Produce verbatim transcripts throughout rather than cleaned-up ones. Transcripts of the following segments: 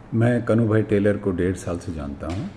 मैं कनुभा टेलर को डेढ़ साल से जानता हूँ।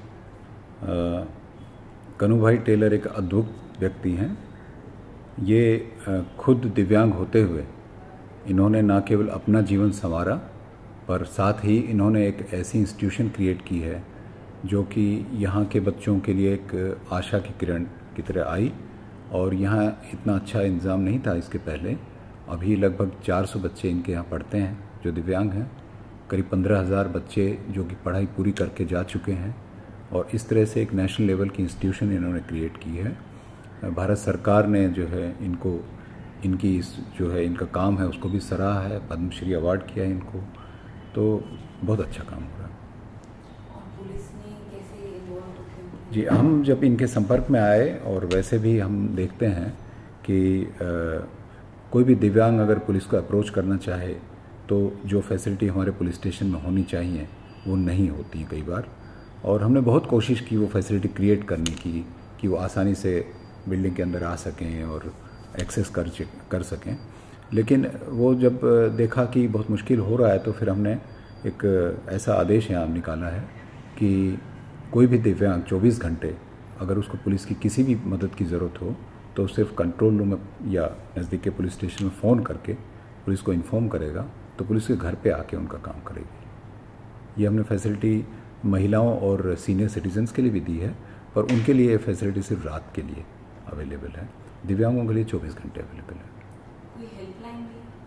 कनुभा टेलर एक अद्भुत व्यक्ति हैं। ये खुद दिव्यांग होते हुए इन्होंने न केवल अपना जीवन संवारा, पर साथ ही इन्होंने एक ऐसी इंस्टीट्यूशन क्रिएट की है जो कि यहाँ के बच्चों के लिए एक आशा की किरण की तरह आई। और यहाँ इतना अच्छा इंतज़ाम नहीं था इसके पहले। अभी लगभग चार सौ बच्चे इनके यहाँ पढ़ते हैं जो दिव्यांग हैं। करीब पंद्रह हज़ार बच्चे जो कि पढ़ाई पूरी करके जा चुके हैं। और इस तरह से एक नेशनल लेवल की इंस्टीट्यूशन इन्होंने क्रिएट की है। भारत सरकार ने जो है इनको इनकी जो है इनका काम है उसको भी सराहा है, पद्मश्री अवार्ड किया है इनको। तो बहुत अच्छा काम हो रहा है। पुलिस ने कैसे इन्वॉल्व? जी, हम जब इनके संपर्क में आए, और वैसे भी हम देखते हैं कि आ, कोई भी दिव्यांग अगर पुलिस को अप्रोच करना चाहे तो जो फैसिलिटी हमारे पुलिस स्टेशन में होनी चाहिए वो नहीं होती कई बार। और हमने बहुत कोशिश की वो फैसिलिटी क्रिएट करने की कि वो आसानी से बिल्डिंग के अंदर आ सकें और एक्सेस कर कर सकें। लेकिन वो जब देखा कि बहुत मुश्किल हो रहा है तो फिर हमने एक ऐसा आदेश यहाँ निकाला है कि कोई भी दिव्यांग चौबीस घंटे अगर उसको पुलिस की किसी भी मदद की ज़रूरत हो तो सिर्फ कंट्रोल रूम में या नज़दीक के पुलिस स्टेशन में फ़ोन करके पुलिस को इन्फॉर्म करेगा तो पुलिस के घर पे आके उनका काम करेगी। ये हमने फैसिलिटी महिलाओं और सीनियर सिटीजन्स के लिए भी दी है, पर उनके लिए फैसिलिटी सिर्फ रात के लिए अवेलेबल है। दिव्यांगों के लिए चौबीस घंटे अवेलेबल है। कोई हेल्पलाइन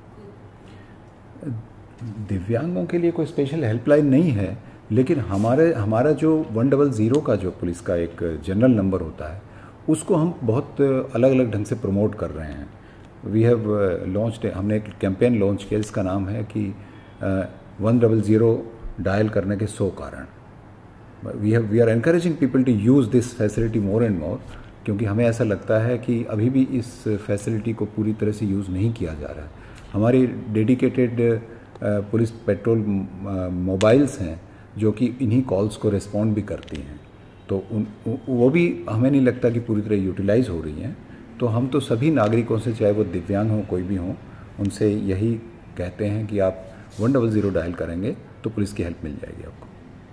भी? दिव्यांगों के लिए कोई स्पेशल हेल्पलाइन नहीं है, लेकिन हमारे हमारा जो वन डबल ज़ीरो का जो पुलिस का एक जनरल नंबर होता है उसको हम बहुत अलग अलग ढंग से प्रमोट कर रहे हैं। वी हैव लॉन्च्ड, हमने एक कैंपेन लॉन्च किया जिसका नाम है कि वन डबल ज़ीरो डायल करने के सौ कारण। We have we are encouraging people to use this facility more and more, क्योंकि हमें ऐसा लगता है कि अभी भी इस फैसिलिटी को पूरी तरह से यूज़ नहीं किया जा रहा है। हमारी डेडिकेटेड पुलिस पेट्रोल मोबाइल्स हैं जो कि इन्हीं कॉल्स को रिस्पॉन्ड भी करती हैं, तो उन वो भी हमें नहीं लगता कि पूरी तरह यूटिलाइज़ हो रही हैं। तो हम तो सभी नागरिकों से, चाहे वो दिव्यांग हों कोई भी हों, उनसे यही कहते हैं कि आप वन डबल ज़ीरो डायल करेंगे तो पुलिस की हेल्प मिल जाएगी आपको।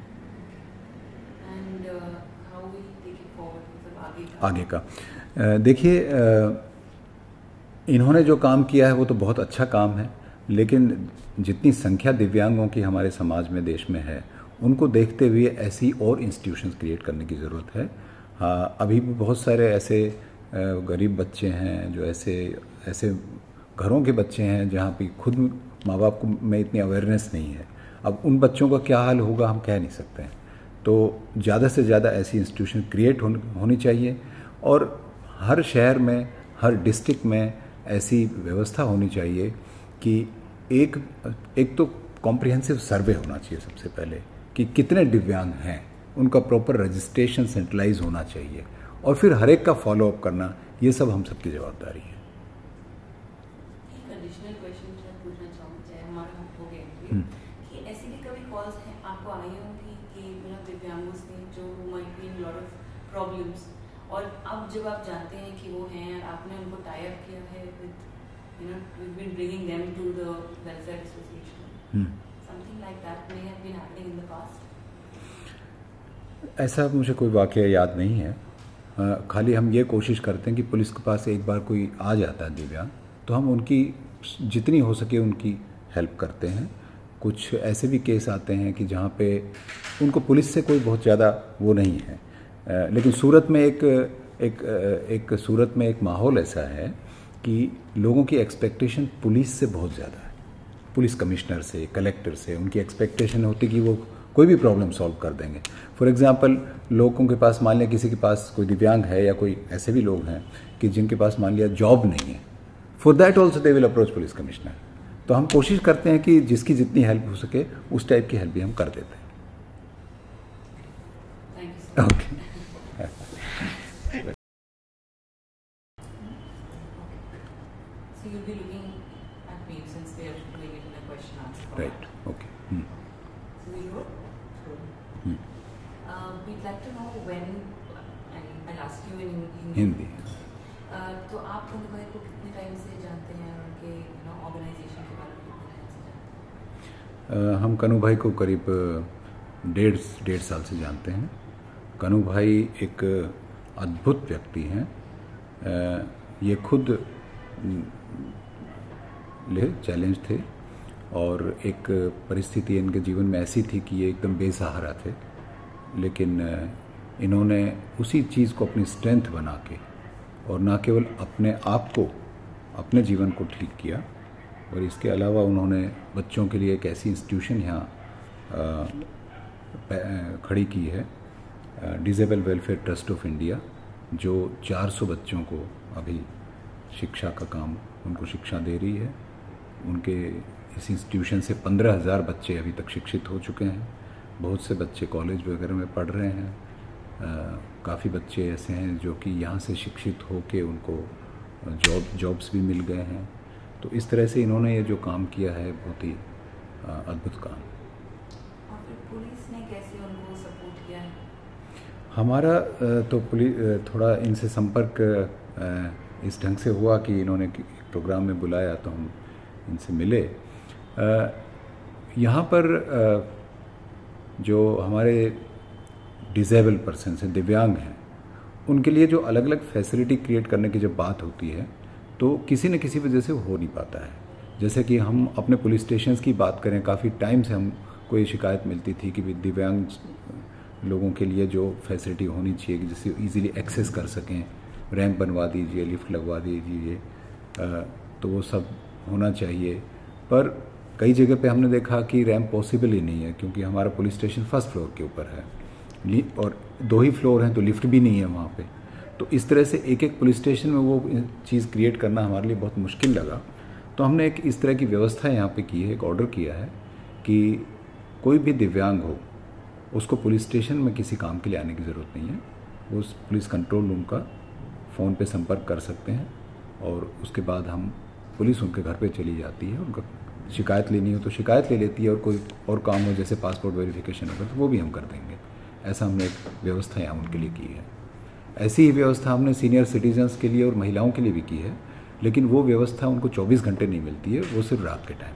And, uh, how will you take it forward? मतलब आगे का? आगे का देखिए, इन्होंने जो काम किया है वो तो बहुत अच्छा काम है, लेकिन जितनी संख्या दिव्यांगों की हमारे समाज में, देश में है, उनको देखते हुए ऐसी और इंस्टीट्यूशंस क्रिएट करने की ज़रूरत है। हाँ, अभी भी बहुत सारे ऐसे गरीब बच्चे हैं जो ऐसे ऐसे घरों के बच्चे हैं जहाँ पे खुद माँ बाप को में इतनी अवेयरनेस नहीं है। अब उन बच्चों का क्या हाल होगा हम कह नहीं सकते हैं। तो ज़्यादा से ज़्यादा ऐसी इंस्टीट्यूशन क्रिएट होनी चाहिए, और हर शहर में, हर डिस्ट्रिक्ट में ऐसी व्यवस्था होनी चाहिए कि एक एक तो कॉम्प्रिहेंसिव सर्वे होना चाहिए सबसे पहले कि कितने दिव्यांग हैं, उनका प्रॉपर रजिस्ट्रेशन सेंट्रलाइज होना चाहिए, और फिर हर एक का फॉलोअप करना, ये सब हम सबकी जवाबदारी है। एडिशनल क्वेश्चन मैं पूछना चाहूँगी, चाहे हमारा हो गया कि ऐसी भी कभी कॉल्स हैं आपको आई होंगी कि मतलब दिव्यांगों से जो might be in lot of problems, और अब जब आप जानते हैं कि वो हैं, आपने उनको टाई अप किया है with you know we been bringing them to the welfare association, something like that may have been happening in the past? ऐसा मुझे कोई वाकया याद नहीं है। आ, खाली हम ये कोशिश करते हैं कि पुलिस के पास एक बार कोई आ जाता है दिव्यांग तो हम उनकी जितनी हो सके उनकी हेल्प करते हैं। कुछ ऐसे भी केस आते हैं कि जहाँ पे उनको पुलिस से कोई बहुत ज़्यादा वो नहीं है, आ, लेकिन सूरत में एक एक एक सूरत में एक माहौल ऐसा है कि लोगों की एक्सपेक्टेशन पुलिस से बहुत ज़्यादा है। पुलिस कमिश्नर से, कलेक्टर से उनकी एक्सपेक्टेशन होती कि वो कोई भी प्रॉब्लम सॉल्व कर देंगे। फॉर एग्जांपल, लोगों के पास मान लिया किसी के पास कोई दिव्यांग है या कोई ऐसे भी लोग हैं कि जिनके पास मान लिया जॉब नहीं है, for that also they will approach police commissioner. तो हम कोशिश करते हैं कि जिसकी जितनी हेल्प हो सके उस टाइप की हेल्प भी हम कर देते हैं। Okay, So you'll be looking at me since they are doing it in a question answer format. Right, okay. So we go. Hmm. Uh, we'd like to know when, and I'll ask you in Hindi. Hindi. Uh, तो आप कनुभाई को कितने time से जानते हैं और उनके you know organisation के बारे में कितने टाइम से जानते हैं? हम कनुभा को करीब डेढ़ डेढ़ साल से जानते हैं। कनुभाई एक अद्भुत व्यक्ति हैं। ये खुद ले चैलेंज थे और एक परिस्थिति इनके जीवन में ऐसी थी कि ये एकदम बेसहारा थे, लेकिन इन्होंने उसी चीज़ को अपनी स्ट्रेंथ बना के और ना केवल अपने आप को, अपने जीवन को ठीक किया, और इसके अलावा उन्होंने बच्चों के लिए एक ऐसी इंस्टीट्यूशन यहाँ खड़ी की है, disable welfare trust of India, जो चार सौ बच्चों को अभी शिक्षा का काम, उनको शिक्षा दे रही है। उनके इस इंस्टीट्यूशन से पंद्रह हज़ार बच्चे अभी तक शिक्षित हो चुके हैं। बहुत से बच्चे कॉलेज वगैरह में पढ़ रहे हैं। काफ़ी बच्चे ऐसे हैं जो कि यहाँ से शिक्षित होके उनको जॉब जॉब्स भी मिल गए हैं। तो इस तरह से इन्होंने ये जो काम किया है बहुत ही अद्भुत काम। और फिर पुलिस ने कैसे उनको सपोर्ट किया है? हमारा तो पुलिस थोड़ा इनसे संपर्क इस ढंग से हुआ कि इन्होंने प्रोग्राम में बुलाया तो हम इनसे मिले। यहाँ पर जो हमारे डिसेबल पर्सन हैं, दिव्यांग हैं, उनके लिए जो अलग अलग फैसिलिटी क्रिएट करने की जब बात होती है तो किसी न किसी वजह से हो नहीं पाता है। जैसे कि हम अपने पुलिस स्टेशंस की बात करें, काफ़ी टाइम से हम को ये शिकायत मिलती थी कि दिव्यांग लोगों के लिए जो फैसिलिटी होनी चाहिए कि जिससे इजीली एक्सेस कर सकें, रैंप बनवा दीजिए, लिफ्ट लगवा दीजिए, तो वो सब होना चाहिए। पर कई जगह पे हमने देखा कि रैंप पॉसिबल ही नहीं है, क्योंकि हमारा पुलिस स्टेशन फर्स्ट फ्लोर के ऊपर है और दो ही फ्लोर हैं, तो लिफ्ट भी नहीं है वहाँ पे। तो इस तरह से एक एक पुलिस स्टेशन में वो चीज़ क्रिएट करना हमारे लिए बहुत मुश्किल लगा। तो हमने एक इस तरह की व्यवस्था यहाँ पे की है, एक ऑर्डर किया है कि कोई भी दिव्यांग हो उसको पुलिस स्टेशन में किसी काम के लिए आने की ज़रूरत नहीं है। वो उस पुलिस कंट्रोल रूम का फ़ोन पे संपर्क कर सकते हैं और उसके बाद हम पुलिस उनके घर पे चली जाती है। उनका शिकायत लेनी हो तो शिकायत ले लेती है, और कोई और काम हो जैसे पासपोर्ट वेरिफिकेशन होगा तो वो भी हम कर देंगे। ऐसा हमने एक व्यवस्था यहाँ उनके लिए की है। ऐसी ही व्यवस्था हमने सीनियर सिटीजन्स के लिए और महिलाओं के लिए भी की है, लेकिन वो व्यवस्था उनको चौबीस घंटे नहीं मिलती है, वो सिर्फ रात के टाइम।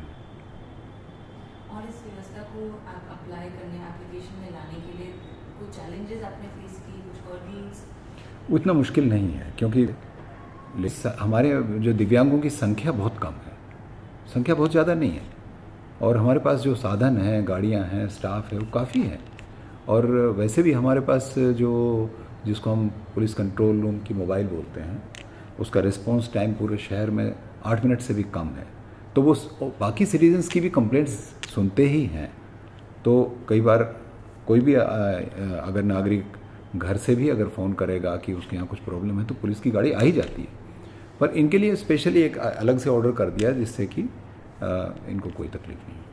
और इस व्यवस्था को अप्लाई करने, एप्लीकेशन में लाने के लिए कुछ चैलेंजेस आपने फेस की, कुछ हर्डल्स? उतना मुश्किल नहीं है, क्योंकि हमारे जो दिव्यांगों की संख्या बहुत कम है, संख्या बहुत ज़्यादा नहीं है, और हमारे पास जो साधन हैं, गाड़ियाँ हैं, स्टाफ है, वो काफ़ी है। और वैसे भी हमारे पास जो जिसको हम पुलिस कंट्रोल रूम की मोबाइल बोलते हैं, उसका रिस्पांस टाइम पूरे शहर में आठ मिनट से भी कम है। तो वो बाकी सिटीजन्स की भी कंप्लेंट्स सुनते ही हैं। तो कई बार कोई भी अगर नागरिक घर से भी अगर फ़ोन करेगा कि उसके यहाँ कुछ प्रॉब्लम है तो पुलिस की गाड़ी आ ही जाती है। पर इनके लिए स्पेशली एक अलग से ऑर्डर कर दिया जिससे कि इनको कोई तकलीफ नहीं।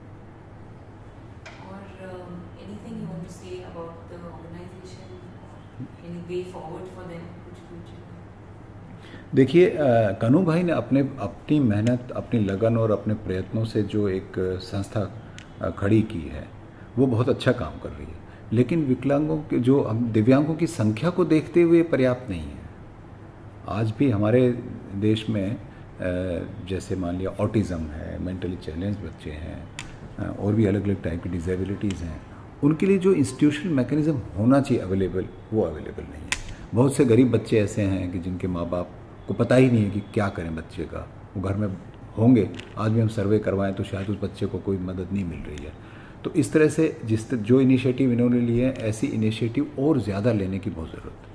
और anything you want to say about the organisation, any way forward for them, कुछ फ्यूचर? देखिए, कनुभाई ने अपने अपनी मेहनत, अपनी लगन और अपने प्रयत्नों से जो एक संस्था खड़ी की है वो बहुत अच्छा काम कर रही है, लेकिन विकलांगों के जो हम दिव्यांगों की संख्या को देखते हुए पर्याप्त नहीं है। आज भी हमारे देश में जैसे मान लिया ऑटिज़म है, मेंटली चैलेंज बच्चे हैं, और भी अलग अलग टाइप की डिसेबिलिटीज़ हैं, उनके लिए जो इंस्टीट्यूशनल मैकेनिज़्म होना चाहिए अवेलेबल, वो अवेलेबल नहीं है। बहुत से गरीब बच्चे ऐसे हैं कि जिनके माँ बाप को पता ही नहीं है कि क्या करें बच्चे का, वो घर में होंगे, आज भी हम सर्वे करवाएं तो शायद उस बच्चे को कोई मदद नहीं मिल रही है। तो इस तरह से जिस जो इनिशिएटिव इन्होंने लिए हैं, ऐसी इनिशिएटिव और ज़्यादा लेने की बहुत ज़रूरत है।